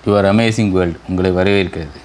Your amazing world உங்களை வரவேற்கிறது.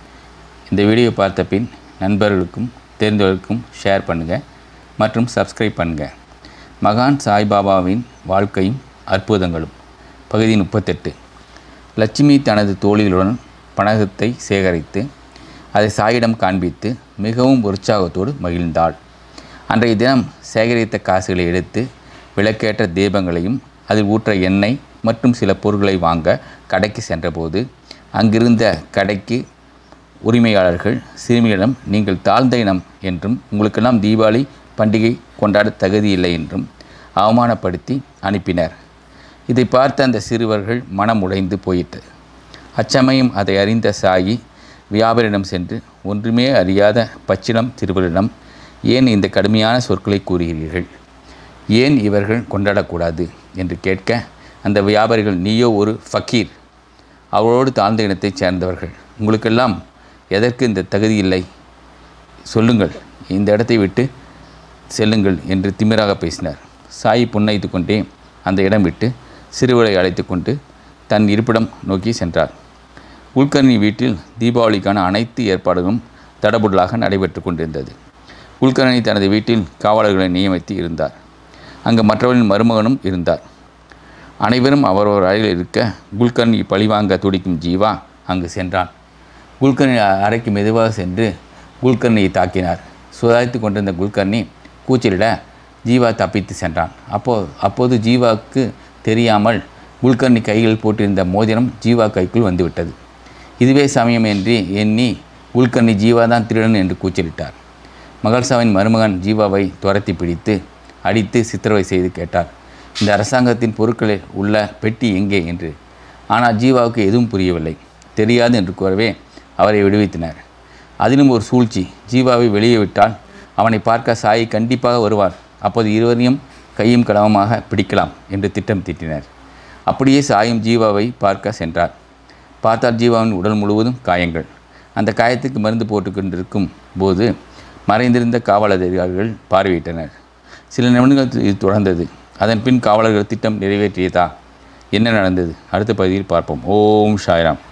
இந்த வீடியோ பார்த்த பின் நண்பர்களுக்கும் தெரிந்தவர்களுக்கும் ஷேர் பண்ணுங்கள் மற்றும் சப்ஸ்கிரைப் பண்ணுங்கள். மகான் சாய்பாபாவின் வாழ்க்கையும் அற்புதங்களும் பகுதி 38. லட்சுமி தனது தோழிகளுடன் பணத்தை சேகரித்து அதை சாயிடம் காண்பித்து மிகவும் உற்சாகத்தோடு மகிழ்ந்தாள். அன்றைய தினம் சேகரித்த காசுகளை எடுத்து விளக்கேற்ற தீபங்களையும் அதில் ஊற்ற எண்ணெய் மற்றும் சில பொருட்களை வாங்க கடைக்கு சென்றபோது அங்கிருந்த கடைக்கு உரிமையாளர்கள் சிறுமியிடம் நீங்கள் தாழ்ந்த இனம் என்றும் உங்களுக்கெல்லாம் தீபாவளி பண்டிகை கொண்டாட தகுதியில்லை என்றும் அவமானப்படுத்தி அனுப்பினர். இதை பார்த்த அந்த சிறுவர்கள் மனம் உடைந்து போயிற்று. அச்சமயம் அதை அறிந்த சாயி வியாபாரியிடம் சென்று ஒன்றுமே அறியாத பச்சிளம் சிறுவரிடம் ஏன் இந்த கடுமையான சொற்களை கூறுகிறீர்கள், ஏன் இவர்கள் கொண்டாடக்கூடாது என்று கேட்க அந்த வியாபாரிகள் நீயோ ஒரு ஃபக்கீர், அவளோடு தாழ்ந்த இனத்தைச் சேர்ந்தவர்கள், உங்களுக்கெல்லாம் எதற்கு இந்த தகுதி இல்லை, சொல்லுங்கள், இந்த இடத்தை விட்டு செல்லுங்கள் என்று திமிராக பேசினார். சாயி புன்னகைத்து கொண்டே அந்த இடம் விட்டு சிறுவரை அழைத்து கொண்டு தன் இருப்பிடம் நோக்கி சென்றார். குல்கர்னி வீட்டில் தீபாவளிக்கான அனைத்து ஏற்பாடுகளும் தடபுடலாக நடைபெற்று கொண்டிருந்தது. குல்கர்னி தனது வீட்டில் காவலர்களை நியமித்து இருந்தார். அங்கு மற்றவர்களின் மருமகனும் இருந்தார். அனைவரும் அவரவர் அறையில் இருக்க குல்கர்னி பழிவாங்க துடிக்கும் ஜீவா அங்கு சென்றான். குல்கர்னி அறைக்கு மெதுவாக சென்று குல்கர்னியை தாக்கினார். சுதாரித்து கொண்டிருந்த குல்கர்னி கூச்சலிட ஜீவா தப்பித்து சென்றான். அப்போது ஜீவாவுக்கு தெரியாமல் குல்கர்னி கையில் போட்டிருந்த மோதிரம் ஜீவா கைக்குள் வந்துவிட்டது. இதுவே சமயம் என்று எண்ணி குல்கர்னி ஜீவா தான் திருடன் என்று கூச்சலிட்டார். மகள்சாவின் மருமகன் ஜீவாவை துரத்தி பிடித்து அடித்து சித்திரவதை செய்து கேட்டார், இந்த அரசாங்கத்தின் பொருட்களில் உள்ள பெட்டி எங்கே என்று. ஆனால் ஜீவாவுக்கு எதுவும் புரியவில்லை. தெரியாது என்று கூறவே அவரை விடுவித்தனர். அதிலும் ஒரு சூழ்ச்சி, ஜீவாவை வெளியே விட்டால் அவனை பார்க்க சாயி கண்டிப்பாக வருவார், அப்போது இருவரையும் கையும் களவுமாக பிடிக்கலாம் என்று திட்டம் தீட்டினர். அப்படியே சாயும் ஜீவாவை பார்க்க சென்றார். பார்த்தால் ஜீவாவின் உடல் முழுவதும் காயங்கள். அந்த காயத்துக்கு மருந்து போட்டுக்கொண்டிருக்கும் போது மறைந்திருந்த காவல் அதிகாரிகள் பார்வையிட்டனர். சில நிமிடங்கள் இது தொடர்ந்தது. அதன் பின் காவலர்கள் திட்டம் நிறைவேற்றியதா, என்ன நடந்தது அடுத்த பகுதியில் பார்ப்போம். ஓம் சாய்ராம்.